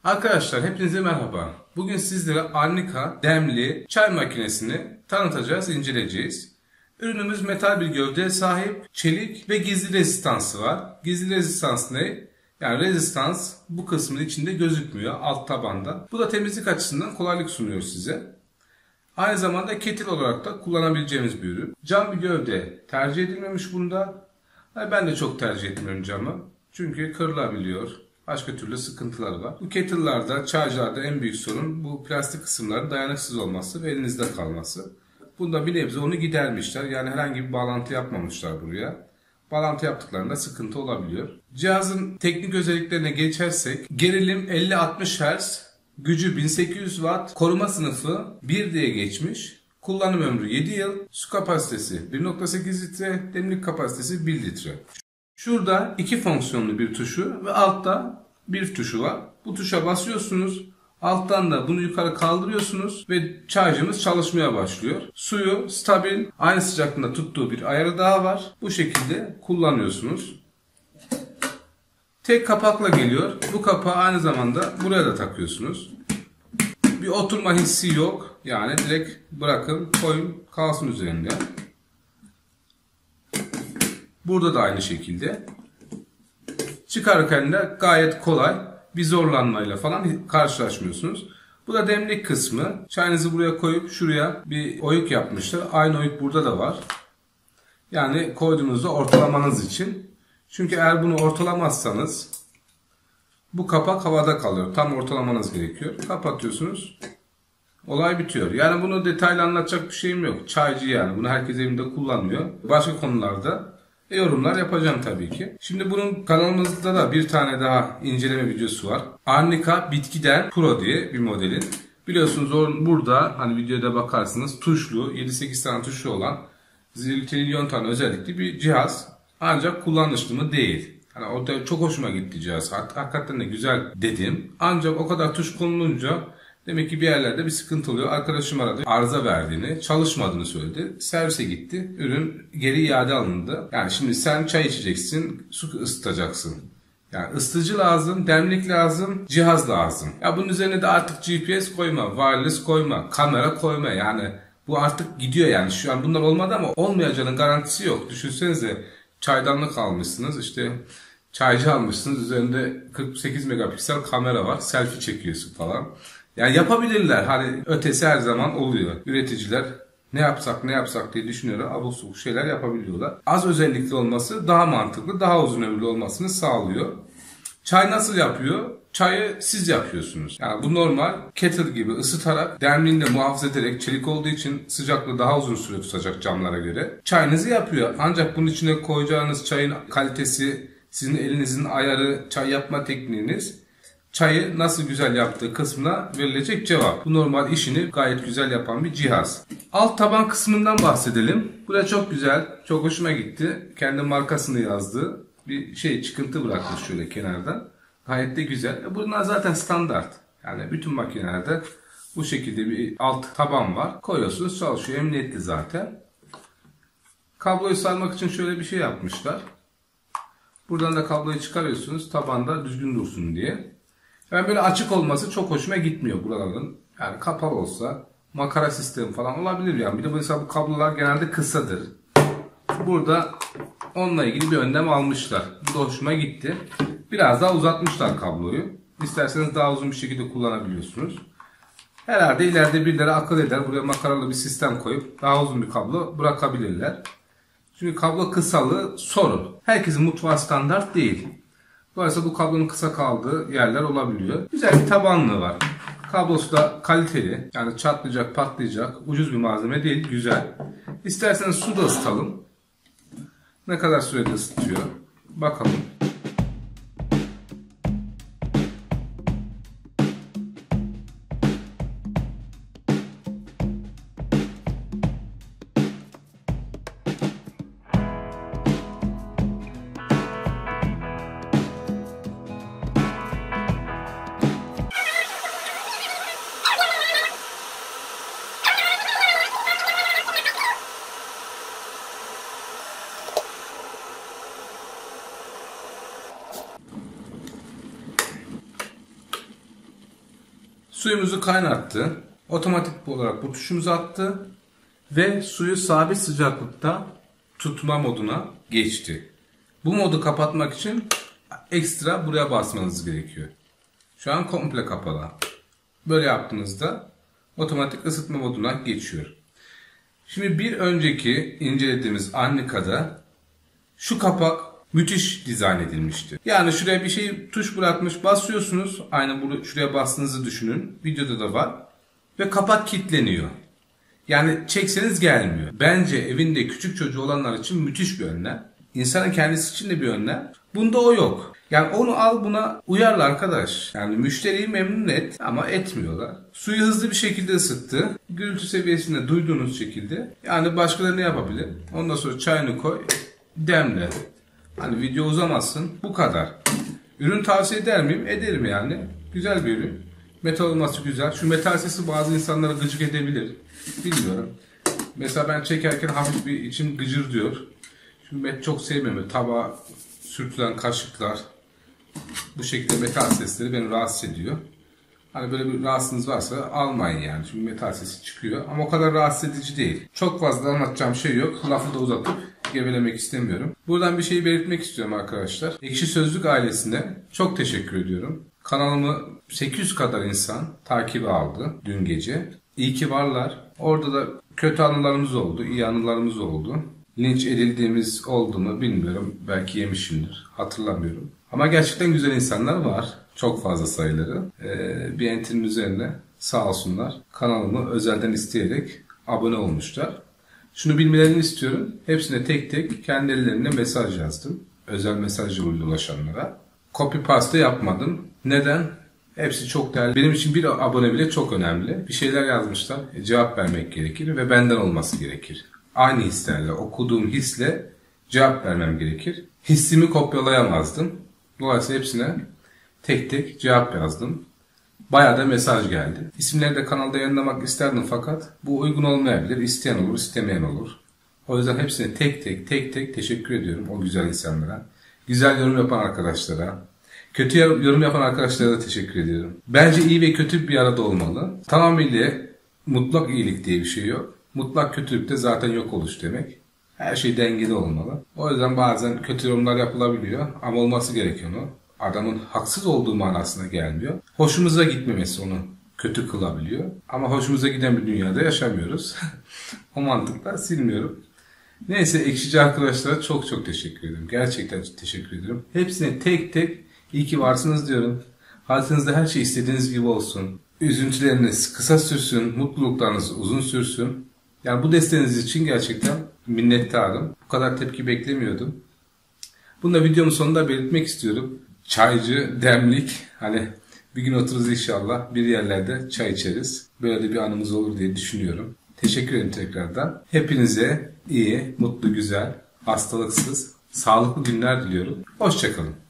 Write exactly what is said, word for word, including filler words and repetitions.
Arkadaşlar hepinize merhaba. Bugün sizlere Arnica demli çay makinesini tanıtacağız, inceleyeceğiz. Ürünümüz metal bir gövdeye sahip, çelik ve gizli rezistansı var. Gizli rezistans ne? Yani rezistans bu kısmın içinde gözükmüyor, alt tabanda. Bu da temizlik açısından kolaylık sunuyor size. Aynı zamanda ketil olarak da kullanabileceğimiz bir ürün. Cam bir gövde tercih edilmemiş bunda. Ben de çok tercih etmiyorum camı. Çünkü kırılabiliyor. Başka türlü sıkıntıları var. Bu kettle'larda, çaycılarda en büyük sorun bu plastik kısımların dayanıksız olması ve elinizde kalması. Bunda bir nebze onu gidermişler. Yani herhangi bir bağlantı yapmamışlar buraya. Bağlantı yaptıklarında sıkıntı olabiliyor. Cihazın teknik özelliklerine geçersek gerilim elli altmış hertz, gücü bin sekiz yüz watt, koruma sınıfı bir diye geçmiş. Kullanım ömrü yedi yıl, su kapasitesi bir nokta sekiz litre, demlik kapasitesi bir litre. Şurada iki fonksiyonlu bir tuşu ve altta bir tuşu var. Bu tuşa basıyorsunuz. Alttan da bunu yukarı kaldırıyorsunuz ve çaycımız çalışmaya başlıyor. Suyu stabil, aynı sıcaklığında tuttuğu bir ayarı daha var. Bu şekilde kullanıyorsunuz. Tek kapakla geliyor. Bu kapağı aynı zamanda buraya da takıyorsunuz. Bir oturma hissi yok. Yani direkt bırakın, koyun, kalsın üzerinde. Burada da aynı şekilde. Çıkarırken de gayet kolay. Bir zorlanmayla falan karşılaşmıyorsunuz. Bu da demlik kısmı. Çayınızı buraya koyup şuraya bir oyuk yapmışlar. Aynı oyuk burada da var. Yani koyduğunuzda ortalamanız için. Çünkü eğer bunu ortalamazsanız bu kapak havada kalıyor. Tam ortalamanız gerekiyor. Kapatıyorsunuz. Olay bitiyor. Yani bunu detaylı anlatacak bir şeyim yok. Çaycı yani. Bunu herkes evinde kullanıyor. Başka konularda yorumlar yapacağım tabii ki. Şimdi bunun kanalımızda da bir tane daha inceleme videosu var. Arnica Bitkiden Pro diye bir modelin. Biliyorsunuz burada hani videoda bakarsınız tuşlu yedi sekiz tane tuşlu olan zilyon tane özellikli bir cihaz. Ancak kullanışlı mı değil. Hani o da çok hoşuma gitti cihaz. Hakikaten de güzel dedim. Ancak o kadar tuş konulunca demek ki bir yerlerde bir sıkıntı oluyor. Arkadaşım aradı. Arıza verdiğini, çalışmadığını söyledi. Servise gitti. Ürün geri iade alındı. Yani şimdi sen çay içeceksin, su ısıtacaksın. Yani ısıtıcı lazım, demlik lazım, cihaz lazım. Ya bunun üzerine de artık G P S koyma, wireless koyma, kamera koyma. Yani bu artık gidiyor yani. Şu an bunlar olmadı ama olmayacağının garantisi yok. Düşünsenize çaydanlık almışsınız, işte çaycı almışsınız. Üzerinde kırk sekiz megapiksel kamera var. Selfie çekiyorsun falan. Yani yapabilirler. Hani ötesi her zaman oluyor. Üreticiler ne yapsak ne yapsak diye düşünüyorlar. Abuk subuk şeyler yapabiliyorlar. Az özellikli olması daha mantıklı, daha uzun ömürlü olmasını sağlıyor. Çay nasıl yapıyor? Çayı siz yapıyorsunuz. Yani bu normal kettle gibi ısıtarak, demliğini de muhafaza ederek, çelik olduğu için sıcaklığı daha uzun süre tutacak camlara göre çayınızı yapıyor. Ancak bunun içine koyacağınız çayın kalitesi, sizin elinizin ayarı, çay yapma tekniğiniz çayı nasıl güzel yaptığı kısmına verilecek cevap. Bu normal işini gayet güzel yapan bir cihaz. Alt taban kısmından bahsedelim. Bu da çok güzel. Çok hoşuma gitti. Kendi markasını yazdığı bir şey çıkıntı bırakmış şöyle kenardan. Gayet de güzel. Bunlar zaten standart. Yani bütün makinelerde bu şekilde bir alt taban var. Koyuyorsunuz, çalışıyor. Emniyetli zaten. Kabloyu sarmak için şöyle bir şey yapmışlar. Buradan da kabloyu çıkarıyorsunuz. Tabanda düzgün dursun diye. Yani böyle açık olması çok hoşuma gitmiyor buraların. Yani kapalı olsa makara sistemi falan olabilir yani. Bir de mesela bu kablolar genelde kısadır. Burada onunla ilgili bir önlem almışlar. Bu da hoşuma gitti. Biraz daha uzatmışlar kabloyu. İsterseniz daha uzun bir şekilde kullanabiliyorsunuz. Herhalde ileride birileri akıl eder. Buraya makaralı bir sistem koyup daha uzun bir kablo bırakabilirler. Çünkü kablo kısalığı sorun. Herkesin mutfağı standart değil. Dolayısıyla bu kablonun kısa kaldığı yerler olabiliyor. Güzel bir tabanlığı var. Kablosu da kaliteli. Yani çatlayacak, patlayacak. Ucuz bir malzeme değil. Güzel. İsterseniz su da ısıtalım. Ne kadar sürede ısıtıyor? Bakalım. Suyumuzu kaynattı. Otomatik olarak bu tuşumuzu attı. Ve suyu sabit sıcaklıkta tutma moduna geçti. Bu modu kapatmak için ekstra buraya basmanız gerekiyor. Şu an komple kapalı. Böyle yaptığınızda otomatik ısıtma moduna geçiyor. Şimdi bir önceki incelediğimiz Annika'da şu kapak müthiş dizayn edilmişti. Yani şuraya bir şey tuş bırakmış, basıyorsunuz. Aynı bunu şuraya bastığınızı düşünün. Videoda da var. Ve kapak kilitleniyor. Yani çekseniz gelmiyor. Bence evinde küçük çocuğu olanlar için müthiş bir önlem. İnsanın kendisi için de bir önlem. Bunda o yok. Yani onu al, buna uyarla arkadaş. Yani müşteriyi memnun et ama etmiyorlar. Suyu hızlı bir şekilde ısıttı. Gürültü seviyesinde duyduğunuz şekilde. Yani başkaları ne yapabilir? Ondan sonra çayını koy, demle. Hani video uzamasın. Bu kadar. Ürün tavsiye eder miyim? Ederim yani. Güzel bir ürün. Metal olması güzel. Şu metal sesi bazı insanlara gıcık edebilir. Bilmiyorum. Mesela ben çekerken hafif bir içim gıcır diyor. Şimdi ben çok sevmiyorum. Tabağa sürtülen kaşıklar, bu şekilde metal sesleri beni rahatsız ediyor. Hani böyle bir rahatsızlığınız varsa almayın yani. Çünkü metal sesi çıkıyor. Ama o kadar rahatsız edici değil. Çok fazla anlatacağım şey yok. Lafı da uzatıp gevelemek istemiyorum. Buradan bir şeyi belirtmek istiyorum arkadaşlar. Ekşi Sözlük ailesine çok teşekkür ediyorum. Kanalımı sekiz yüz kadar insan takibe aldı dün gece. İyi ki varlar. Orada da kötü anılarımız oldu, iyi anılarımız oldu. Linç edildiğimiz oldu mu bilmiyorum. Belki yemişimdir. Hatırlamıyorum. Ama gerçekten güzel insanlar var. Çok fazla sayıları. Ee, bir entinin üzerine sağ olsunlar kanalımı özelden isteyerek abone olmuşlar. Şunu bilmelerini istiyorum. Hepsine tek tek kendi ellerimle mesaj yazdım. Özel mesaj yoluyla ulaşanlara. Copy paste yapmadım. Neden? Hepsi çok değerli. Benim için bir abone bile çok önemli. Bir şeyler yazmışlar. E, cevap vermek gerekir ve benden olması gerekir. Aynı hislerle, okuduğum hisle cevap vermem gerekir. Hissimi kopyalayamazdım. Dolayısıyla hepsine tek tek cevap yazdım. Bayağı da mesaj geldi. İsimleri de kanalda yayınlamak isterdim fakat bu uygun olmayabilir. İsteyen olur, istemeyen olur. O yüzden hepsine tek tek tek tek teşekkür ediyorum o güzel insanlara. Güzel yorum yapan arkadaşlara. Kötü yorum yapan arkadaşlara da teşekkür ediyorum. Bence iyi ve kötü bir arada olmalı. Tamamıyla mutlak iyilik diye bir şey yok. Mutlak kötülük de zaten yok oluş demek. Her şey dengeli olmalı. O yüzden bazen kötü yorumlar yapılabiliyor ama olması gereken o. Adamın haksız olduğu manasına gelmiyor. Hoşumuza gitmemesi onu kötü kılabiliyor. Ama hoşumuza giden bir dünyada yaşamıyoruz. O mantıkla silmiyorum. Neyse, ekşici arkadaşlara çok çok teşekkür ederim. Gerçekten teşekkür ederim. Hepsine tek tek iyi ki varsınız diyorum. Hayatınızda her şey istediğiniz gibi olsun. Üzüntüleriniz kısa sürsün, mutluluklarınız uzun sürsün. Yani bu desteğiniz için gerçekten minnettarım. Bu kadar tepki beklemiyordum. Bunu da videomun sonunda belirtmek istiyorum. Çaycı, demlik, hani bir gün otururuz inşallah bir yerlerde çay içeriz. Böyle de bir anımız olur diye düşünüyorum. Teşekkür ederim tekrardan. Hepinize iyi, mutlu, güzel, hastalıksız, sağlıklı günler diliyorum. Hoşça kalın.